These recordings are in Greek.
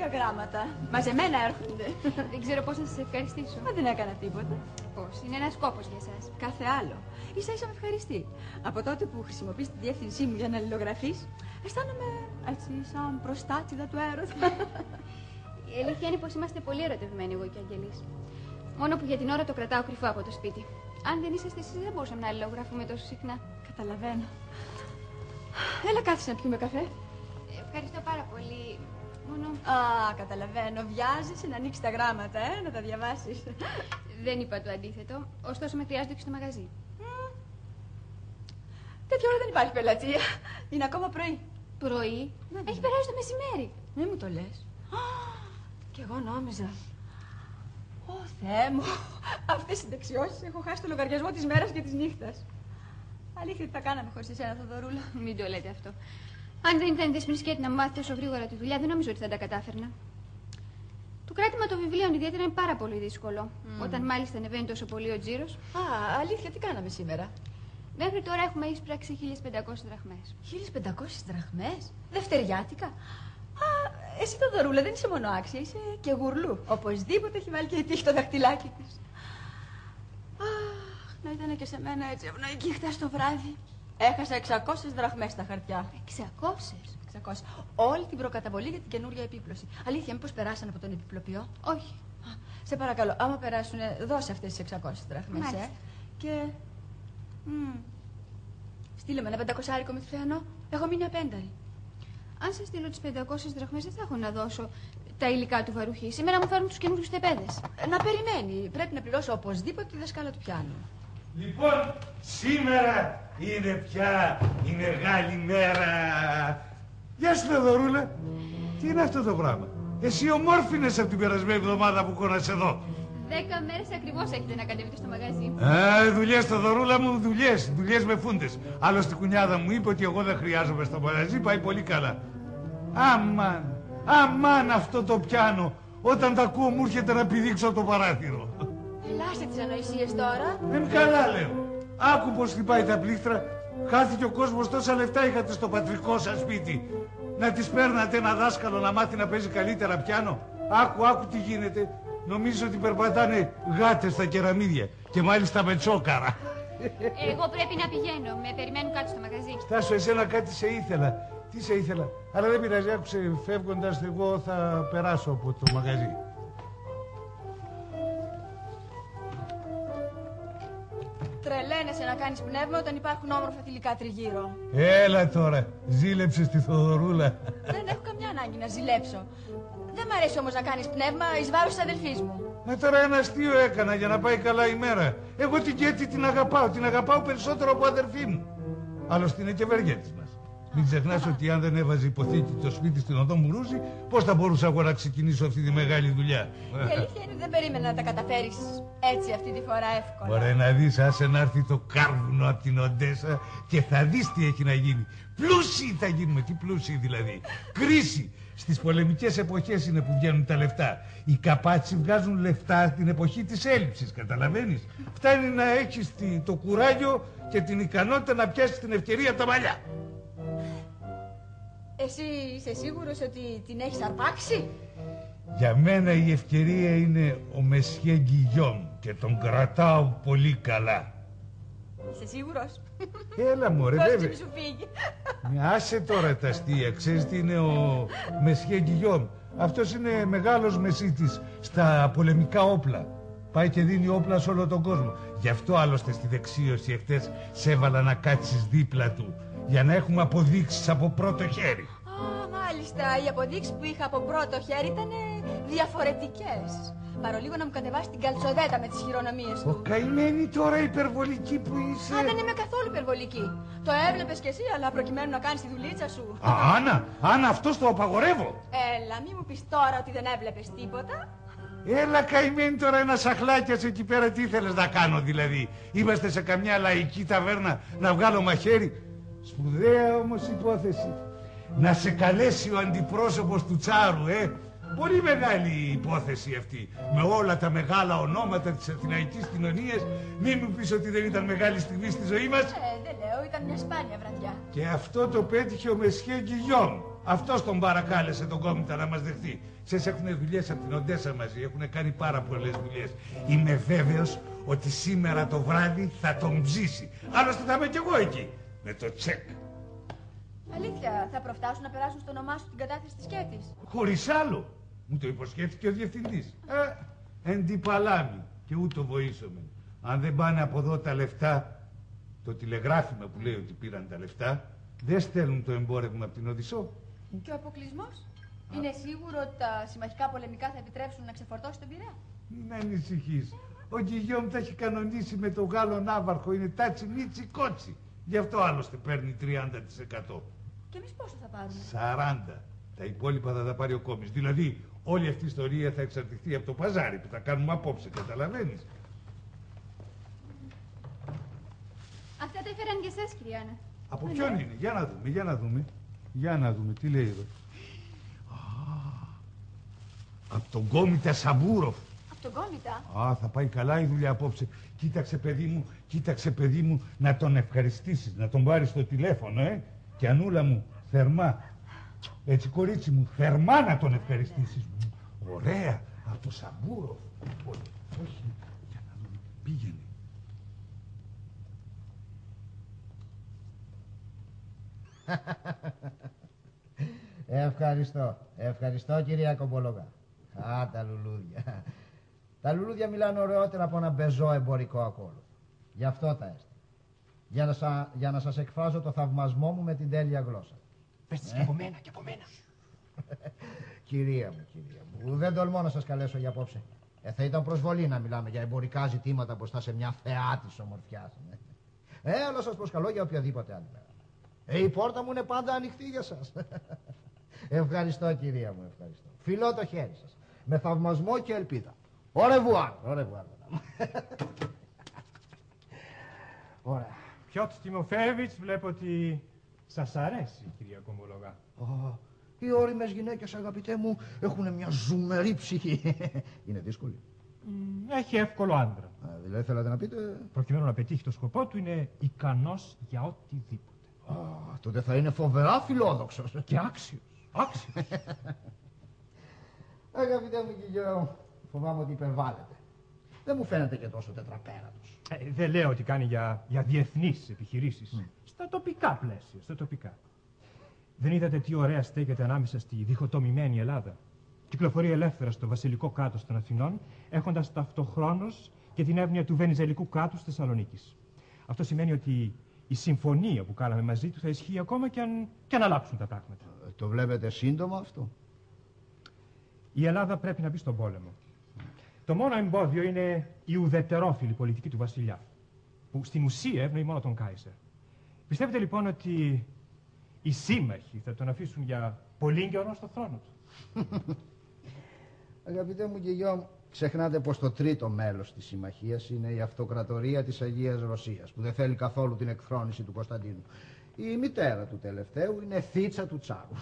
λίγα γράμματα. Μαζεμένα έρχονται. Δεν ξέρω πώς να σας ευχαριστήσω. Μα δεν έκανα τίποτα. Πώς, είναι ένας κόπος για σας. Κάθε άλλο. Ίσα ίσα με ευχαριστεί. Από τότε που χρησιμοποιείς τη διεύθυνσή μου για να αλληλογραφείς, αισθάνομαι έτσι σαν προστάτηδα του έρωτα. Η αλήθεια είναι πως είμαστε πολύ ερωτευμένοι εγώ και ο Αγγελής. Μόνο που για την ώρα το κρατάω κρυφό από το σπίτι. Αν δεν είσαστε εσείς δεν μπορούσαμε να αλληλογραφούμε τόσο συχνά. Καταλαβαίνω. Έλα κάθισε να πιούμε καφέ. Ευχαριστώ πάρα πολύ. Μόνο... Α, καταλαβαίνω. Βιάζεσαι να ανοίξεις τα γράμματα, να τα διαβάσεις. Δεν είπα το αντίθετο. Ωστόσο με χρειάζεται και στο μαγαζί. Τέτοια ώρα δεν υπάρχει πελατεία. Είναι ακόμα πρωί. Πρωί? Έχει περάσει το μεσημέρι. Μην μου το λες. Κι εγώ νόμιζα. Ω Θεέ μου, αυτές οι δεξιώσεις έχω χάσει το λογαριασμό της μέρας και της νύχτας. Αλήθεια τι θα κάναμε χωρίς εσένα, Θοδωρούλα. Μην το λέτε αυτό. Αν δεν ήταν δεσμευτική να μου μάθει τόσο γρήγορα τη δουλειά, δεν νομίζω ότι θα τα κατάφερνα. Το κράτημα των βιβλίων ιδιαίτερα είναι πάρα πολύ δύσκολο. Όταν μάλιστα ανεβαίνει τόσο πολύ ο τζίρος. Α, αλήθεια, τι κάναμε σήμερα? Μέχρι τώρα έχουμε εισπράξει 1.500 δραχμές. 1.500 δραχμές? Δευτεριάτικα? Α, εσύ Θοδωρούλα δεν είσαι μόνο άξια, είσαι και γουρλού. Οπωσδήποτε έχει βάλει και η τύχη το δαχτυλάκι της. Αχ, να ήταν και σε μένα έτσι ευνοϊκή χτες το βράδυ. Έχασα 600 δραχμές στα χαρτιά. 600? Όλη την προκαταβολή για την καινούρια επίπλωση. Αλήθεια, μήπως περάσαν από τον επιπλοποιό? Όχι. Σε παρακαλώ, άμα περάσουν, δώσε αυτές τις 600 δραχμές, Και... στείλε με ένα 500 με Θεανό. Έχω μείνει απένταρη. Αν σας στείλω τις 500 δραχμές, δεν θα έχω να δώσω τα υλικά του βαρουχή. Σήμερα μου φέρουν τους καινούριους τεπέδες. Να περιμένει. Πρέπει να πληρώσω οπωσδήποτε τη δασκάλα του πιάνου. Λοιπόν, σήμερα είναι πια η μεγάλη μέρα. Γεια σου, Θοδωρούλα. Τι είναι αυτό το πράγμα? Εσύ ομόρφινες από την περασμένη εβδομάδα που κόνας εδώ. 10 μέρες ακριβώς έχετε να κατεβείτε στο μαγαζί. Δουλειές, Θοδωρούλα μου, δουλειές με φούντες. Άλλωστε η κουνιάδα μου είπε ότι εγώ δεν χρειάζομαι στο μαγαζί, πάει πολύ καλά. Αμάν αυτό το πιάνο. Όταν τα ακούω μου έρχεται να πηδήξω από το παράθυρο. Ελάστε τις ανοησίες τώρα. Δεν καλά λέω. Άκου πως χτυπάει τα πλήκτρα. Χάθηκε ο κόσμος, τόσα λεφτά είχατε στο πατρικό σας σπίτι. Να τις παίρνατε ένα δάσκαλο να μάθει να παίζει καλύτερα πιάνο. Άκου τι γίνεται. Νομίζω ότι περπατάνε γάτες στα κεραμίδια. Και μάλιστα με τσόκαρα. Εγώ πρέπει να πηγαίνω. Με περιμένουν κάτω στο μαγαζί. Στάσο, εσένα κάτι σε ήθελα. Τι σε ήθελα? Αλλά δεν πειράζει, άκουσε, φεύγοντας εγώ θα περάσω από το μαγαζί. Τρελαίνεσαι να κάνεις πνεύμα όταν υπάρχουν όμορφα θηλυκά τριγύρω. Έλα τώρα, ζήλεψες τη Θοδωρούλα. Δεν έχω καμιά ανάγκη να ζηλέψω. Δεν μ' αρέσει όμως να κάνεις πνεύμα εις βάρος της αδελφής μου. Τώρα ένα αστείο έκανα για να πάει καλά η μέρα. Εγώ την Κέτη την αγαπάω περισσότερο από αδερφή μου. Άλλωστε είναι και βεργέτης μας. Μην ξεχνάς ότι αν δεν έβαζε υποθήκη το σπίτι στην οδό Μουρούζη, πώς θα μπορούσα εγώ να ξεκινήσω αυτή τη μεγάλη δουλειά? Η αλήθεια είναι ότι δεν περίμενα να τα καταφέρεις έτσι αυτή τη φορά εύκολα. Ωραία, να δεις, άσε να έρθει το κάρβουνο από την Οντέσα και θα δεις τι έχει να γίνει. Πλούσιοι θα γίνουμε, τι πλούσιοι δηλαδή. Κρίση. Στις πολεμικές εποχές είναι που βγαίνουν τα λεφτά. Οι καπάτσι βγάζουν λεφτά την εποχή της έλλειψης, καταλαβαίνεις. Φτάνει να έχεις το κουράγιο και την ικανότητα να πιάσεις την ευκαιρία από τα μαλλιά. Εσύ είσαι σίγουρος ότι την έχεις αρπάξει? Για μένα η ευκαιρία είναι ο Μεσιέ Γκυγιόμ και τον κρατάω πολύ καλά. Είσαι σίγουρος? Έλα μωρέ, βέβαια. Πώς σου φύγει. Άσε τώρα τα αστεία. Ξέρεις τι είναι ο Μεσιέ Γκυγιόμ? Αυτός είναι μεγάλος μεσίτης στα πολεμικά όπλα. Πάει και δίνει όπλα σε όλο τον κόσμο. Γι' αυτό άλλωστε στη δεξίωση εχθές σε έβαλα να κάτσεις δίπλα του. Για να έχουμε αποδείξεις από πρώτο χέρι. Μάλιστα, οι αποδείξεις που είχα από πρώτο χέρι ήταν διαφορετικές. Παρολίγο να μου κατεβάσει την καλτσοδέτα με τις χειρονομίες του. Ο καημένη τώρα υπερβολική που είσαι. Δεν είμαι καθόλου υπερβολική. Το έβλεπες κι εσύ, αλλά προκειμένου να κάνεις τη δουλίτσα σου. Άννα, αυτό το απαγορεύω. Έλα, μη μου πεις τώρα ότι δεν έβλεπες τίποτα. Έλα καημένη τώρα, ένα σαχλάκιας εκεί πέρα, τι ήθελες να κάνω δηλαδή? Είμαστε σε καμιά λαϊκή ταβέρνα να βγάλω μαχαίρι? Σπουδαία όμως υπόθεση. Να σε καλέσει ο αντιπρόσωπος του Τσάρου, Πολύ μεγάλη υπόθεση αυτή. Με όλα τα μεγάλα ονόματα της αθηναϊκής κοινωνίας. Μην μου πεις ότι δεν ήταν μεγάλη στιγμή στη ζωή μας. Δεν λέω, ήταν μια σπάνια βραδιά. Και αυτό το πέτυχε ο Μεσιέ Γκυγιόμ. Αυτός τον παρακάλεσε τον Κόμιτα να μας δεχτεί. Ξέρεις, έχουν δουλειές από την Οντέσα μαζί, έχουν κάνει πάρα πολλές δουλειές. Είμαι βέβαιος ότι σήμερα το βράδυ θα τον ψήσει. Άλλωστε θα είμαι κι εγώ εκεί, με το τσεκ. Αλήθεια, θα προφτάσουν να περάσουν στο όνομά σου την κατάθεση της σκέτης? Χωρίς άλλο. Μου το υποσχέθηκε ο διευθυντής. Εν τι παλάμη. Και ούτω βοήσομαι. Αν δεν πάνε από εδώ τα λεφτά, το τηλεγράφημα που λέει ότι πήραν τα λεφτά, δεν στέλνουν το εμπόρευμα από την Οδυσσό. Και ο αποκλεισμός? Είναι σίγουρο ότι τα συμμαχικά πολεμικά θα επιτρέψουν να ξεφορτώσει τον Πειραιά? Μην ανησυχείς. Ο Γκυγιόμ τα έχει κανονίσει με τον Γάλλο ναύαρχο. Είναι τάτσι μίτσι κότσι. Γι' αυτό άλλωστε παίρνει 30%. Και εμείς πόσο θα πάρουμε? 40%. Τα υπόλοιπα θα τα πάρει ο Κόμις. Δηλαδή όλη αυτή η ιστορία θα εξαρτηθεί από το παζάρι που θα κάνουμε απόψε. Καταλαβαίνεις? Αυτά τα έφεραν και εσάς, κυρία Άννα. Από ποιον είναι? Για να δούμε, για να δούμε. Για να δούμε, τι λέει εδώ. Από τον Κόμιτα Σαμπούροφ. Από τον Κόμιτα? Θα πάει καλά η δουλειά απόψε. Κοίταξε παιδί μου, να τον ευχαριστήσεις, να τον πάρεις στο τηλέφωνο, Και Ανούλα μου, θερμά. Έτσι κορίτσι μου, θερμά να τον ευχαριστήσεις. Ωραία, από το Σαμπούροφ. Όχι, για να δούμε, πήγαινε. Ευχαριστώ κυρία Κομπολόγα. Τα λουλούδια. Τα λουλούδια μιλάνε ωραιότερα από ένα μπεζό εμπορικό ακόλουθο. Γι' αυτό τα έστειλα. Για να σας εκφράζω το θαυμασμό μου με την τέλεια γλώσσα. Πες της και από μένα, και από μένα. Κυρία μου, δεν τολμώ να σας καλέσω για απόψε. Θα ήταν προσβολή να μιλάμε για εμπορικά ζητήματα μπροστά σε μια θεά της ομορφιάς. Αλλά σας προσκαλώ για οποιαδήποτε άλλη μέρα. Η πόρτα μου είναι πάντα ανοιχτή για σας. Ευχαριστώ κυρία μου, ευχαριστώ. Φιλώ το χέρι σας. Με θαυμασμό και ελπίδα. Au revoir. Ωραία. Πιότρ Τιμοφέεβιτς, βλέπω ότι σας αρέσει, κυρία Κομπολόγα. Οι ώριμες γυναίκες, αγαπητέ μου, έχουν μια ζουμερή ψυχή. Είναι δύσκολη. Έχει εύκολο άντρα. Δηλαδή θέλατε να πείτε... Προκειμένου να πετύχει το σκοπό του, είναι ικανός για οτιδήποτε. Τότε θα είναι φοβερά φιλόδοξος. Και άξιος. Αγαπητέ μου Κιγιό, φοβάμαι ότι υπερβάλλεται. Δεν μου φαίνεται και τόσο τετραπέρατος. Δεν λέω ότι κάνει για διεθνείς επιχειρήσεις. Στα τοπικά πλαίσια, στα τοπικά. Δεν είδατε τι ωραία στέκεται ανάμεσα στη διχοτομημένη Ελλάδα? Κυκλοφορεί ελεύθερα στο βασιλικό κράτος των Αθηνών, έχοντας ταυτοχρόνως και την εύνοια του βενιζελικού κράτους της Θεσσαλονίκης. Αυτό σημαίνει ότι η συμφωνία που κάναμε μαζί του θα ισχύει ακόμα και αν αλλάξουν τα πράγματα. Το βλέπετε σύντομα αυτό? Η Ελλάδα πρέπει να μπει στον πόλεμο. Το μόνο εμπόδιο είναι η ουδετερόφιλη πολιτική του βασιλιά, που στην ουσία ευνοεί μόνο τον Κάιζερ. Πιστεύετε λοιπόν ότι οι σύμμαχοι θα τον αφήσουν για πολύ καιρό στο θρόνο του? Αγαπητέ μου Γκυγιόμ, ξεχνάτε πως το τρίτο μέλος της συμμαχίας είναι η αυτοκρατορία της Αγίας Ρωσίας, που δεν θέλει καθόλου την εκθρόνηση του Κωνσταντίνου. Η μητέρα του τελευταίου είναι θίτσα του Τσάρου.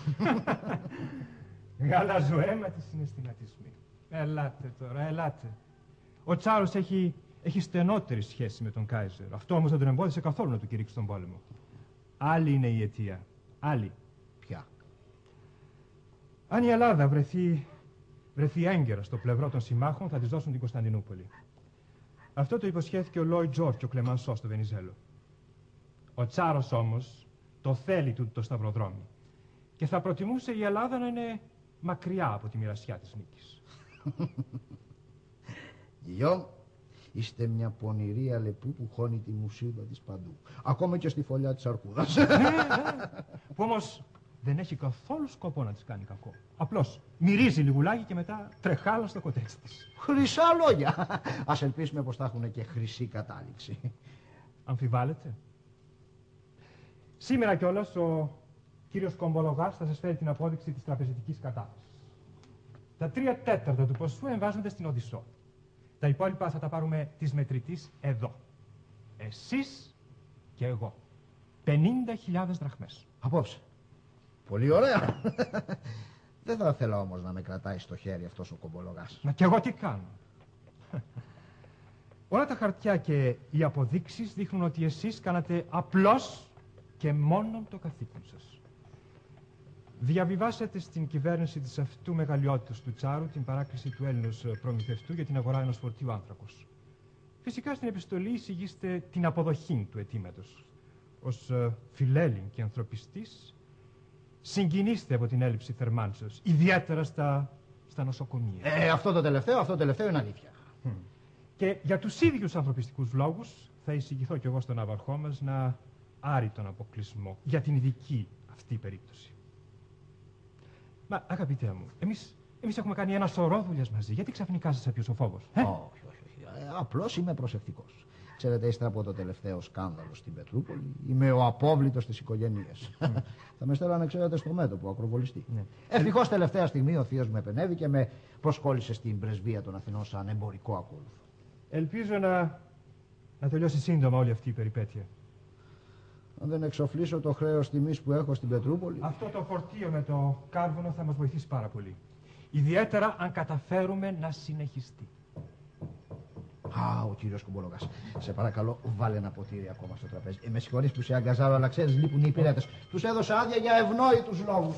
Γαλαζοαίματοι συναισθηματισμοί. Ελάτε τώρα, ελάτε. Ο Τσάρος έχει στενότερη σχέση με τον Κάιζερ. Αυτό όμως δεν τον εμπόδισε καθόλου να του κηρύξει τον πόλεμο. Άλλη είναι η αιτία. Άλλη. Ποια? Αν η Ελλάδα βρεθεί έγκαιρα στο πλευρό των συμμάχων, θα της δώσουν την Κωνσταντινούπολη. Αυτό το υποσχέθηκε ο Λόιτ Τζόρτζ και ο Κλεμανσό στο Βενιζέλο. Ο Τσάρος όμως το θέλει τούτο το σταυροδρόμι. Και θα προτιμούσε η Ελλάδα να είναι μακριά από τη μοιρασιά της νίκης. Γκυγιόμ, είστε μια πονηρή αλεπού που χώνει τη μουσίδα της παντού. Ακόμα και στη φωλιά της αρκούδας. Που όμως δεν έχει καθόλου σκοπό να της κάνει κακό. Απλώς μυρίζει λιγουλάκι και μετά τρεχάλα στο κοτέτσι της. Χρυσά λόγια. Ας ελπίσουμε πως θα έχουν και χρυσή κατάληξη. Αμφιβάλλετε? Σήμερα κιόλας ο κύριος Κομπολογάς θα σας φέρει την απόδειξη της τραπεζιτικής κατάθεσης. Τα 3/4 του ποσού εμβάζονται στην Οδυσσό. Τα υπόλοιπα θα τα πάρουμε της μετρητής εδώ. Εσείς και εγώ. 50.000 δραχμές. Απόψε. Πολύ ωραία. Δεν θα ήθελα όμως να με κρατάει στο χέρι αυτός ο Κομπολογάς. Μα κι εγώ τι κάνω? Όλα τα χαρτιά και οι αποδείξεις δείχνουν ότι εσείς κάνατε απλώς και μόνο το καθήκον σας. διαβιβάσατε στην κυβέρνηση της αυτού μεγαλειότητας του Τσάρου την παράκληση του Έλληνος προμηθευτού για την αγορά ενός φορτίου άνθρακος. Φυσικά στην επιστολή εισηγείστε την αποδοχή του αιτήματος. Ως φιλέλλην και ανθρωπιστής, συγκινήστε από την έλλειψη θερμάνσεως, ιδιαίτερα στα νοσοκομεία. Αυτό το τελευταίο είναι αλήθεια. Και για τους ίδιους ανθρωπιστικούς λόγους θα εισηγηθώ κι εγώ στον ναυαρχό μας να άρει τον αποκλεισμό για την ειδική αυτή περίπτωση. Μα αγαπητέ μου, εμείς έχουμε κάνει ένα σωρό δουλειές μαζί. Γιατί ξαφνικά σας έπιασε ο φόβος? Όχι. Απλώς είμαι προσεκτικός. Ξέρετε, ύστερα από το τελευταίο σκάνδαλο στην Πετρούπολη, είμαι ο απόβλητος της οικογένειας. Θα με στέλνανε, ξέρετε, στο μέτωπο, ακροβολιστή. Ευτυχώς τελευταία στιγμή ο θείος με επενέβη και με προσκόλλησε στην πρεσβεία των Αθηνών σαν εμπορικό ακόλουθο. Ελπίζω να τελειώσει σύντομα όλη αυτή η περιπέτεια. Αν δεν εξοφλήσω το χρέος τιμής που έχω στην Πετρούπολη. Αυτό το φορτίο με το κάρβουνο θα μας βοηθήσει πάρα πολύ. Ιδιαίτερα αν καταφέρουμε να συνεχιστεί. Ο κύριος Κουμπολογάς. Σε παρακαλώ, βάλε ένα ποτήρι ακόμα στο τραπέζι. Με συγχωρείς που σε αγκαζάρω, αλλά ξέρεις, λείπουν οι υπηρέτες. Τους έδωσα άδεια για ευνόητους λόγους.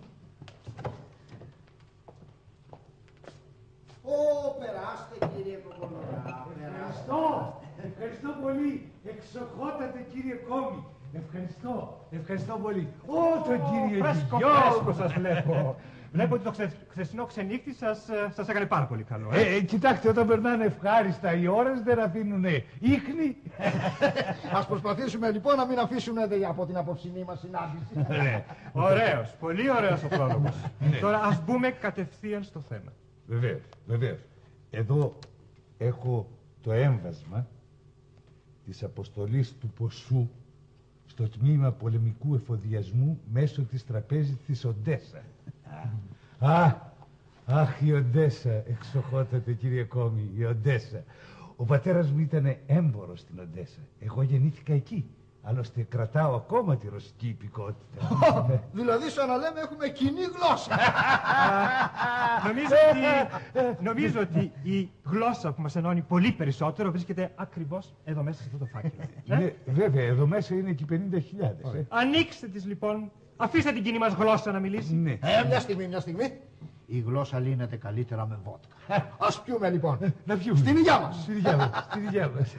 Περάστε, κύριε Κουμπολογά. Ευχαριστώ πολύ. Εξοχότατε, κύριε Κόμη. Ευχαριστώ πολύ. Τον κύριε Φρέσκο σας βλέπω. Βλέπω ότι το χθεσινό ξενύχτη σας έκανε πάρα πολύ καλό. Κοιτάξτε, όταν περνάνε ευχάριστα οι ώρες δεν αφήνουνε ίχνη. Ας προσπαθήσουμε λοιπόν να μην αφήσουμε από την απόψινή μας συνάντηση. Ωραίος, πολύ ωραίος ο πρόλογος. Τώρα ας μπούμε κατευθείαν στο θέμα. Βεβαίως. Εδώ έχω το έμβασμα της αποστολής του ποσού στο τμήμα πολεμικού εφοδιασμού μέσω της τραπέζης της Οντέσα. Αχ, η Οντέσα, εξοχότατε κύριε Κόμη, η Οντέσα. Ο πατέρας μου ήταν έμπορος στην Οντέσα. Εγώ γεννήθηκα εκεί. Άλλωστε κρατάω ακόμα τη ρωσική υπηκότητα. Δηλαδή σαν να λέμε έχουμε κοινή γλώσσα. Νομίζω ότι η γλώσσα που μας ενώνει πολύ περισσότερο βρίσκεται ακριβώς εδώ μέσα σε αυτό το φάκελο. Βέβαια, εδώ μέσα είναι και 50.000. Ανοίξτε τις λοιπόν. Αφήστε την κοινή μας γλώσσα να μιλήσει. Ναι. Μια στιγμή. Η γλώσσα λύνεται καλύτερα με βότκα. Ας πιούμε λοιπόν. Να πιούμε. Στην υγειά μας. Στην υγειά μας.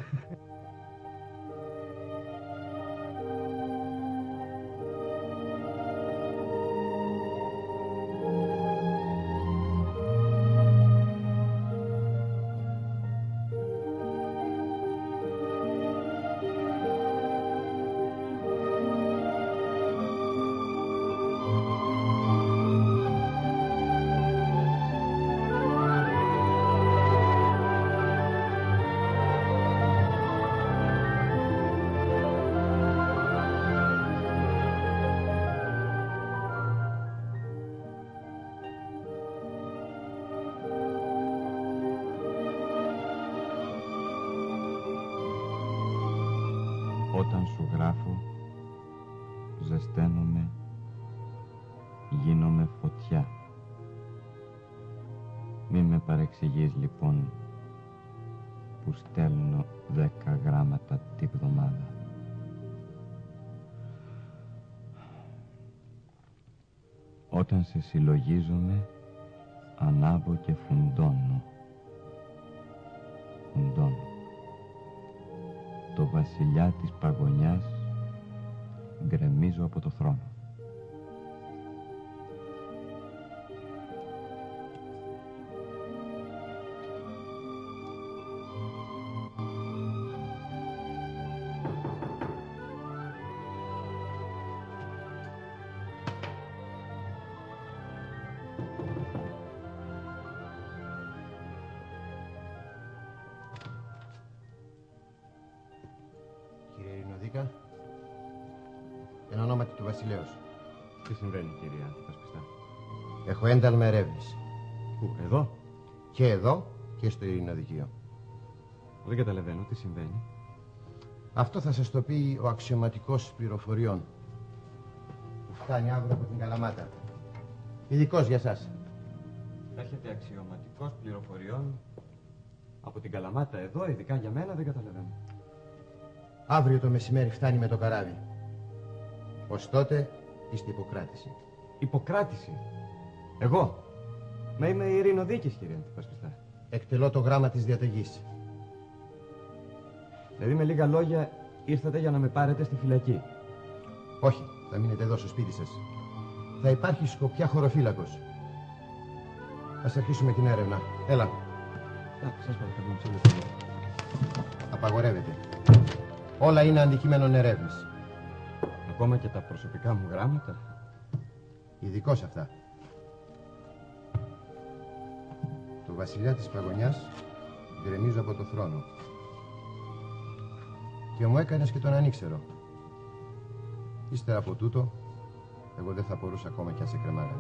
Όταν σου γράφω, ζεσταίνομαι, γίνομαι φωτιά. Μη με παρεξηγείς λοιπόν που στέλνω 10 γράμματα τη βδομάδα. Όταν σε συλλογίζομαι, ανάβω και φουντώνω. Το βασιλιά της παγωνιάς γκρεμίζω από το θρόνο. Εν ονόματι του βασιλέως. Τι συμβαίνει, κύριε Αντιπασπιστά? Έχω ένταλμα ερεύνηση. Πού, εδώ? Και εδώ και στο ειρηνοδικείο. Δεν καταλαβαίνω τι συμβαίνει. Αυτό θα σας το πει ο αξιωματικός πληροφοριών που φτάνει αύριο από την Καλαμάτα. Ειδικός για σας. Έρχεται αξιωματικός πληροφοριών από την Καλαμάτα εδώ, ειδικά για μένα, δεν καταλαβαίνω. Αύριο το μεσημέρι φτάνει με το καράβι. Ως τότε είστε υποκράτηση. Υποκράτηση. Εγώ. Μα είμαι ειρηνοδίκης, κύριε Αντιπασπιστά. Εκτελώ το γράμμα της διαταγής. Δηλαδή, με λίγα λόγια, ήρθατε για να με πάρετε στη φυλακή. Όχι, θα μείνετε εδώ στο σπίτι σας. Θα υπάρχει σκοπιά χωροφύλακος. Ας αρχίσουμε την έρευνα. Έλα. Σας παρακαλώ, μισό λεπτό. Απαγορεύεται. Όλα είναι αντικείμενο ερεύνης. Ακόμα και τα προσωπικά μου γράμματα. Ειδικός αυτά. Το βασιλιά της Παγωνιάς γκρεμίζω από το θρόνο. Και μου έκανες και τον ανήξερο. Ύστερα από τούτο, εγώ δεν θα μπορούσα ακόμα κι αν σε κρεμάγανε.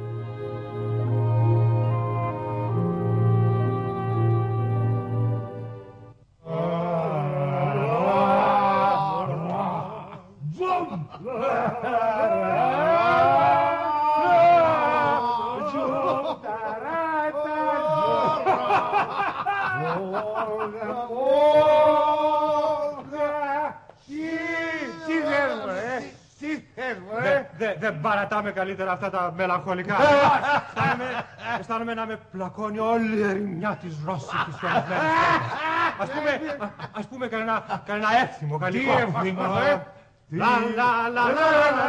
Δεν παρατάμε καλύτερα αυτά τα μελαγχολικά. Αισθάνομαι να με πλακώνει όλη η ερημιά της ρώσικης και αναφέρης. Ας πούμε κανένα εύθυμο γαλλικό. Τι εύθυμο, Λα λα λα λα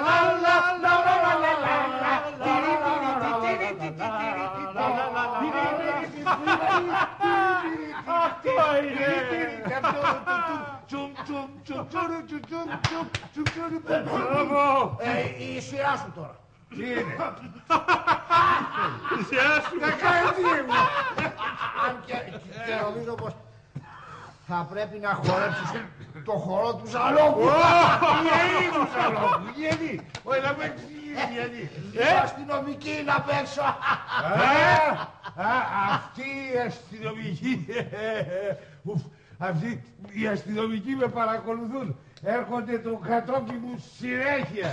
Η σειρά σου τώρα. Τι είναι? Η σειρά σου. Αν και νομίζω πως θα πρέπει να χορέψεις το χορό του Ζαλόκου. Γιατί του Ζαλόκου, γιατί? Όχι να με εξηγήσει γιατί. Οι αστυνομικοί είναι απ' έξω. Αυτή η αστυνομική. Αυτοί οι αστυνομικοί με παρακολουθούν. Έρχονται το κατόπι μου συνέχεια.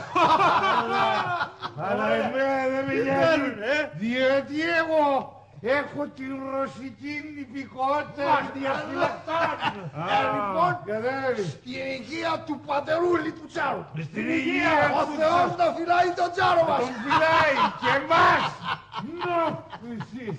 Αλλά εμένα δεν με νοιάζουν, διότι εγώ έχω την ρωσική νηπικότητα διαφυλακτών. Λοιπόν, στην υγεία του πατερούλη του Τσάρου. Στην υγεία Ο Θεός να φυλάει τον Τσάρο μας. τον φυλάει και εμάς. Νο, εσείς.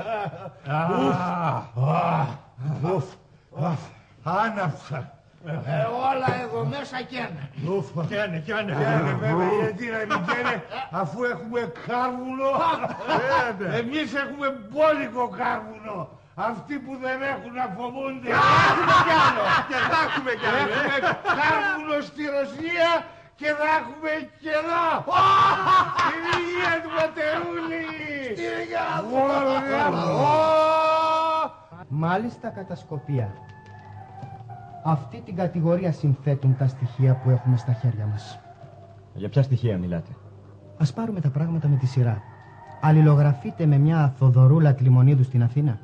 Άναψα. Όλα εδώ μέσα καίνε. Καίνε. Βέβαια, γιατί να μην καίνε, αφού έχουμε κάρβουνο. Εμείς έχουμε μπόλικο κάρβουνο. Αυτοί που δεν έχουν να φοβούνται. Και θα έχουμε κι άλλο. Έχουμε κάρβουνο στη Ρωσία και θα έχουμε και εδώ. Στην υγεία του πατερούλη. Στην υγεία του Μάλιστα κατασκοπία. Αυτή την κατηγορία συνθέτουν τα στοιχεία που έχουμε στα χέρια μας. Για ποια στοιχεία μιλάτε? Ας πάρουμε τα πράγματα με τη σειρά. Αλληλογραφείτε με μια Θοδωρούλα Κλιμονίδου στην Αθήνα.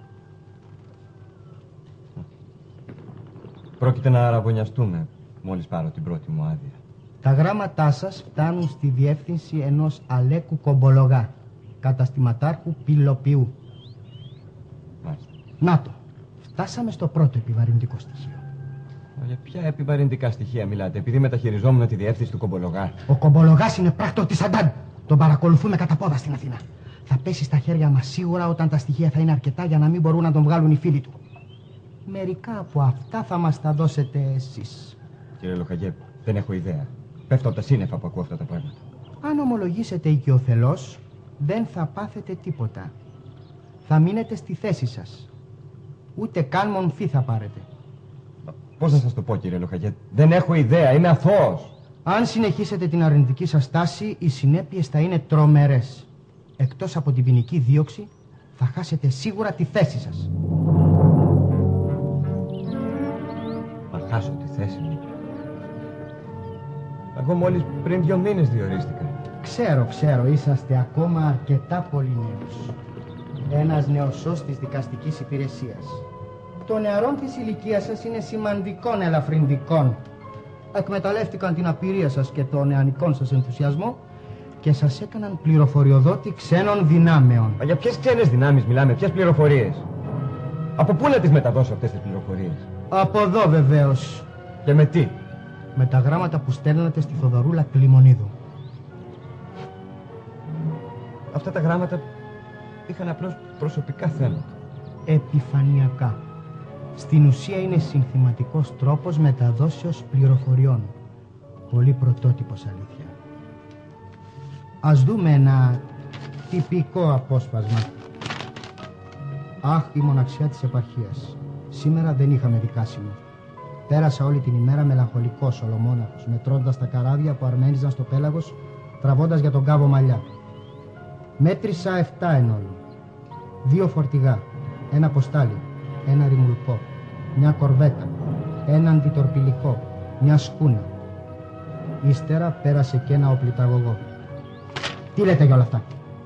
Πρόκειται να αραβωνιαστούμε μόλις πάρω την πρώτη μου άδεια. Τα γράμματά σας φτάνουν στη διεύθυνση ενός Αλέκου Κομπολογά, καταστηματάρχου Πυλοποιού. Μάλιστα. Να το. Φτάσαμε στο πρώτο επιβαρυντικό στοιχείο. Για ποια επιβαρυντικά στοιχεία μιλάτε? Επειδή μεταχειριζόμουν τη διεύθυνση του Κομπολογά. Ο Κομπολογάς είναι πράκτορ της Αντάν. Τον παρακολουθούμε κατά πόδα στην Αθήνα. Θα πέσει στα χέρια μας σίγουρα όταν τα στοιχεία θα είναι αρκετά για να μην μπορούν να τον βγάλουν οι φίλοι του. Μερικά από αυτά θα μας τα δώσετε εσείς. Κύριε Λοχαγέ, δεν έχω ιδέα. Πέφτω από τα σύννεφα που ακούω αυτά τα πράγματα. Αν ομολογήσετε οικειοθελώς, δεν θα πάθετε τίποτα. Θα μείνετε στη θέση σας. Ούτε καν μομφή θα πάρετε. Πώς να σας το πω, κύριε Λοχαγέ? Δεν έχω ιδέα, είμαι αθώος. Αν συνεχίσετε την αρνητική σας στάση, οι συνέπειες θα είναι τρομερές. Εκτός από την ποινική δίωξη, θα χάσετε σίγουρα τη θέση σας. Να χάσω τη θέση μου? Εγώ μόλις πριν 2 μήνες διορίστηκα. Ξέρω, είσαστε ακόμα αρκετά πολύ νέος. Ένας νεοσός της δικαστικής υπηρεσίας. Των νεαρών της ηλικίας σας είναι σημαντικών ελαφρυντικών. Εκμεταλλεύτηκαν την απειρία σας και τον νεανικών σας ενθουσιασμό και σας έκαναν πληροφοριοδότη ξένων δυνάμεων. Μα για ποιες ξένες δυνάμεις μιλάμε, ποιες πληροφορίες? Από πού να τις μεταδώσω αυτές τις πληροφορίες? Από εδώ βεβαίως. Και με τι? Με τα γράμματα που στέλνατε στη Θοδωρούλα Κλιμονίδου. Αυτά τα γράμματα είχαν απλώς προσωπικά θέματα. Επιφανειακά. Στην ουσία είναι συνθηματικός τρόπος μεταδόσεως πληροφοριών. Πολύ πρωτότυπος, αλήθεια. Ας δούμε ένα τυπικό απόσπασμα. Αχ, η μοναξιά της επαρχίας. Σήμερα δεν είχαμε δικάσιμο. Πέρασα όλη την ημέρα μελαγχολικός, ολομόναχος, μετρώντας τα καράβια που αρμένιζαν στο πέλαγος, τραβώντας για τον κάβο μαλλιά. Μέτρησα 7 εν όλου. 2 φορτηγά, ένα ποστάλι, ένα ρημουλκό, μια κορβέτα, ένα αντιτορπιλικό, μια σκούνα. Ύστερα πέρασε και ένα οπλιταγωγό. Τι λέτε για όλα αυτά?